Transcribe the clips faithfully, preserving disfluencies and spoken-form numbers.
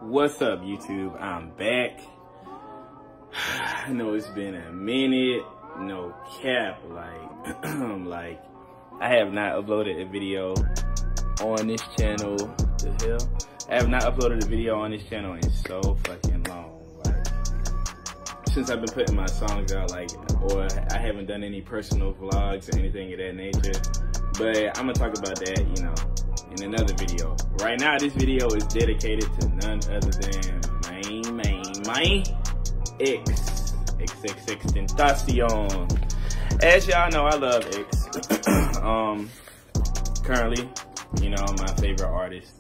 What's up, YouTube? I'm back. I know it's been a minute, no cap, like, like, I have not uploaded a video on this channel. The hell? I have not uploaded a video on this channel in so fucking long. Like, since I've been putting my songs out, like, or I haven't done any personal vlogs or anything of that nature. But I'm gonna talk about that, you know, in another video. Right now, this video is dedicated to none other than main, main, main X. X X X Tentacion. As y'all know, I love X. um, currently, you know, my favorite artist.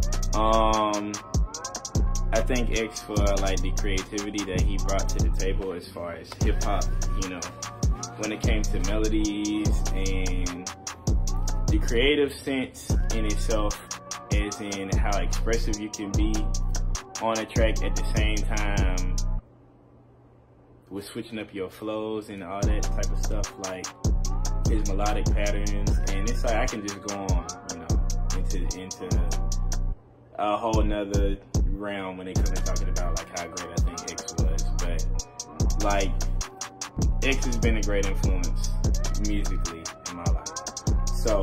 Um, I thank X for like the creativity that he brought to the table as far as hip hop, you know, when it came to melodies and the creative sense in itself, as in how expressive you can be on a track at the same time with switching up your flows and all that type of stuff, like his melodic patterns. And it's like I can just go on, you know, into into a whole nother realm when it comes to talking about like how great I think X was. But like X has been a great influence musically in my life. So,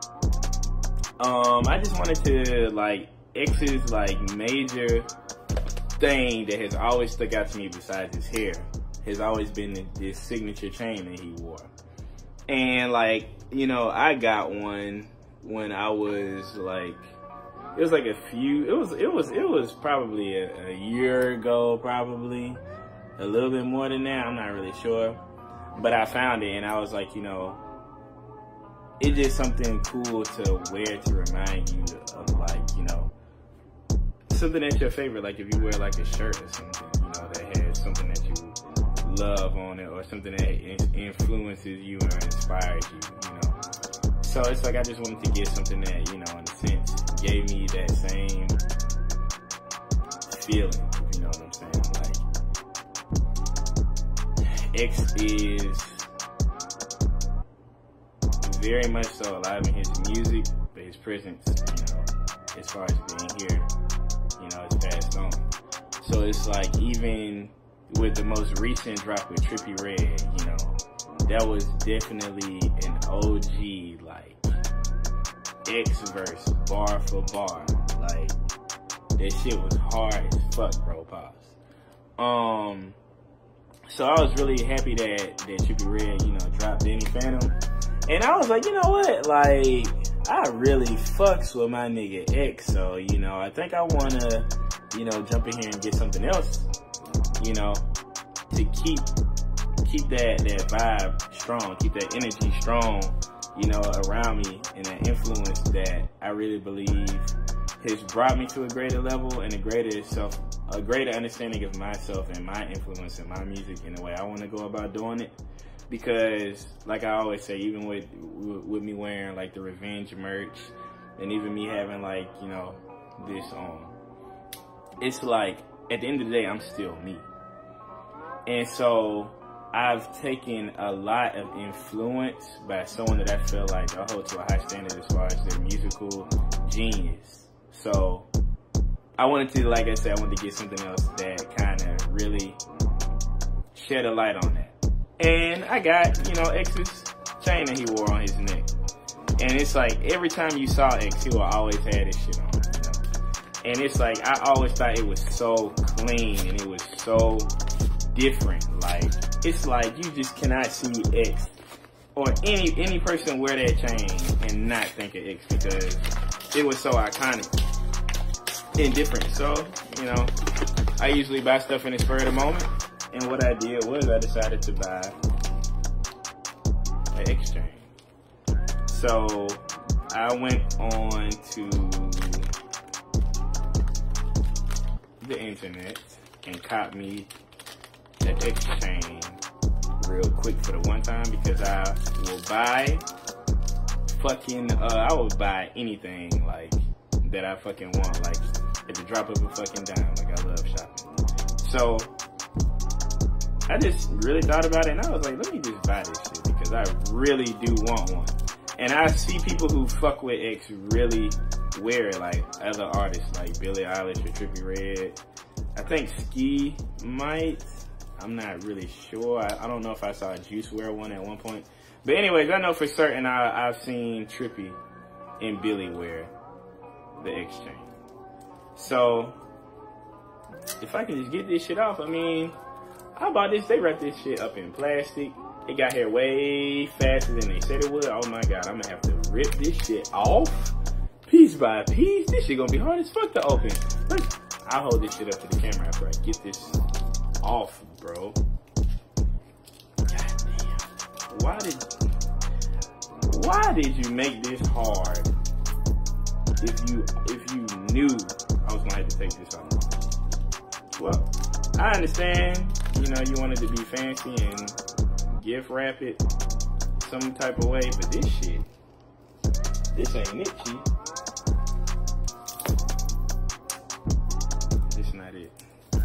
um, I just wanted to, like, X's, like, major thing that has always stuck out to me besides his hair has always been this signature chain that he wore. And, like, you know, I got one when I was, like, it was like a few, it was, it was, it was probably a, a year ago, probably. A little bit more than that, I'm not really sure. But I found it and I was like, you know, it's just something cool to wear to remind you of, like, you know, something that's your favorite. Like if you wear like a shirt or something, you know, that has something that you love on it, or something that influences you or inspires you, you know. So it's like I just wanted to get something that, you know, in a sense, gave me that same feeling, you know what I'm saying? Like, X is very much so alive in his music, but his presence, you know, as far as being here, you know, it's passed on. So it's like, even with the most recent drop with Trippie Redd, you know, that was definitely an O G, like, X verse, bar for bar. Like, that shit was hard as fuck, bro, pause. Um, so I was really happy that, that Trippie Redd, you know, dropped Danny Phantom. And I was like, you know what, like, I really fucks with my nigga X, so, you know, I think I want to, you know, jump in here and get something else, you know, to keep, keep that, that vibe strong, keep that energy strong, you know, around me, and that influence that I really believe has brought me to a greater level and a greater self, a greater understanding of myself and my influence in my music and the way I want to go about doing it. Because, like I always say, even with with me wearing like the Revenge merch, and even me having like, you know, this on, it's like at the end of the day, I'm still me. And so I've taken a lot of influence by someone that I feel like I hold to a high standard as far as their musical genius. So I wanted to, like I said, I wanted to get something else that kind of really shed a light on that. And I got, you know, X's chain that he wore on his neck. And it's like, every time you saw X, he will always have this shit on, you know. And it's like, I always thought it was so clean and it was so different. Like, it's like, you just cannot see X or any any person wear that chain and not think of X, because it was so iconic and different. So, you know, I usually buy stuff in the spur of the moment. And what I did was I decided to buy an X chain. So I went on to the internet and caught me an X chain real quick for the one time, because I will buy fucking, uh, I will buy anything like that I fucking want, like at the drop of a fucking dime. Like, I love shopping. So I just really thought about it, and I was like, let me just buy this shit, because I really do want one. And I see people who fuck with X really wear it like other artists like Billie Eilish or Trippie Redd. I think Ski might. I'm not really sure. I, I don't know if I saw Juice wear one at one point. But anyways, I know for certain I, I've seen Trippie and Billie wear the X chain. So, if I can just get this shit off, I mean, how about this? They wrap this shit up in plastic. It got here way faster than they said it would. Oh my God, I'm gonna have to rip this shit off piece by piece. This shit gonna be hard as fuck to open. Look, I'll hold this shit up to the camera after I get this off, bro. God damn. Why did, why did you make this hard if you, if you knew I was gonna have to take this off? Well, I understand, you know, you wanted to be fancy and gift wrap it some type of way, but this shit, this ain't it, Chief. This not it.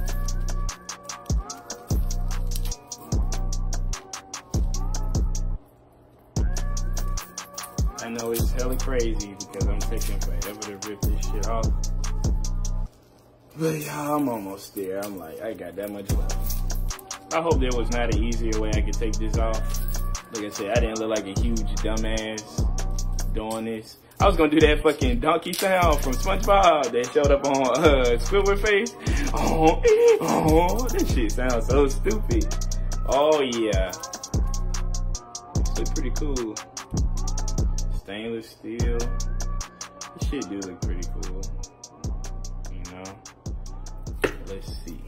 I know it's hella crazy because I'm taking forever to rip this shit off. But y'all, I'm almost there. I'm like, I got that much left. I hope there was not an easier way I could take this off. Like I said, I didn't look like a huge dumbass doing this. I was gonna do that fucking donkey sound from SpongeBob that showed up on uh, Squidward face. Oh, oh, this shit sounds so stupid. Oh yeah, this look pretty cool. Stainless steel. This shit do look pretty cool. You know. Let's see.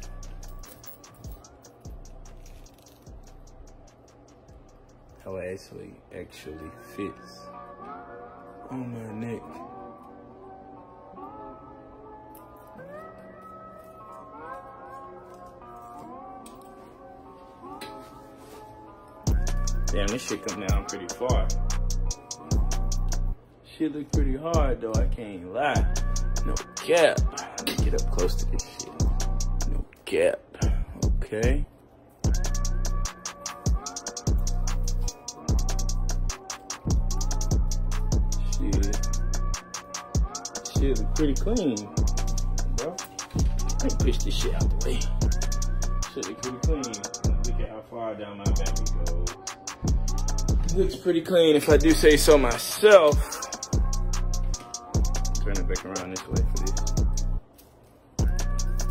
How it actually actually fits on my neck. Damn, this shit come down pretty far. Shit look pretty hard though, I can't lie. No cap. Let me get up close to this shit. No cap. Okay. Shit. Shit look pretty clean, bro. Let me push this shit out the way. Shit look pretty clean. Look at how far down my back it goes. It looks pretty clean if I do say so myself. Turn it back around this way for this.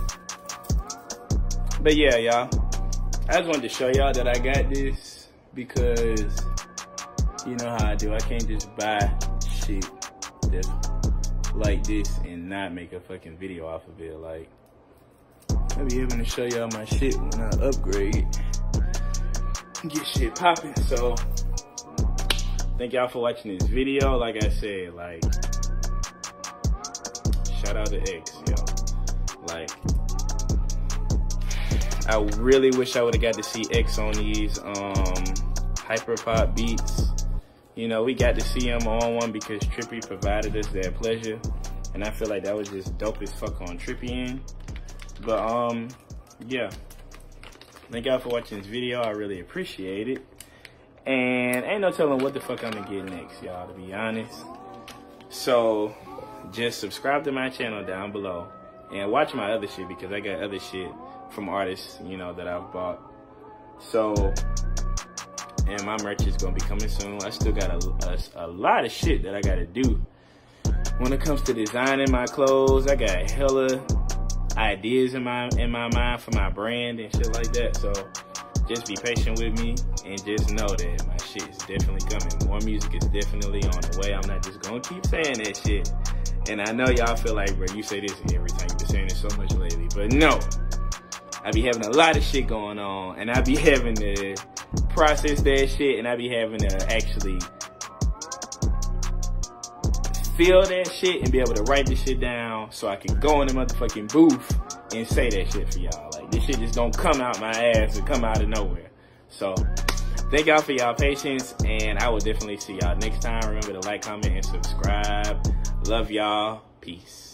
But yeah, y'all, I just wanted to show y'all that I got this because you know how I do. I can't just buy shit that's like this and not make a fucking video off of it. Like, I be able to show y'all my shit when I upgrade, get shit popping. So, thank y'all for watching this video. Like I said, like, shout out to X, yo. Like, I really wish I would have got to see X on these um, Hyperpop beats. You know, we got to see him on one because Trippie provided us that pleasure. And I feel like that was just dope as fuck on Trippie end. But, um, yeah. Thank y'all for watching this video. I really appreciate it. And ain't no telling what the fuck I'm gonna get next, y'all, to be honest. So, just subscribe to my channel down below and watch my other shit because I got other shit from artists, you know, that I've bought. So, and my merch is gonna be coming soon. I still got a, a, a lot of shit that I gotta do when it comes to designing my clothes. I got hella ideas in my in my mind for my brand and shit like that. So just be patient with me and just know that my shit is definitely coming. More music is definitely on the way. I'm not just gonna keep saying that shit. And I know y'all feel like, bro, you say this every time. You've been saying it so much lately. But no, I be having a lot of shit going on, and I be having to process that shit, and I be having to actually feel that shit and be able to write this shit down so I can go in the motherfucking booth and say that shit for y'all. Like, this shit just don't come out my ass and come out of nowhere. So, thank y'all for y'all patience, and I will definitely see y'all next time. Remember to like, comment, and subscribe. Love y'all. Peace.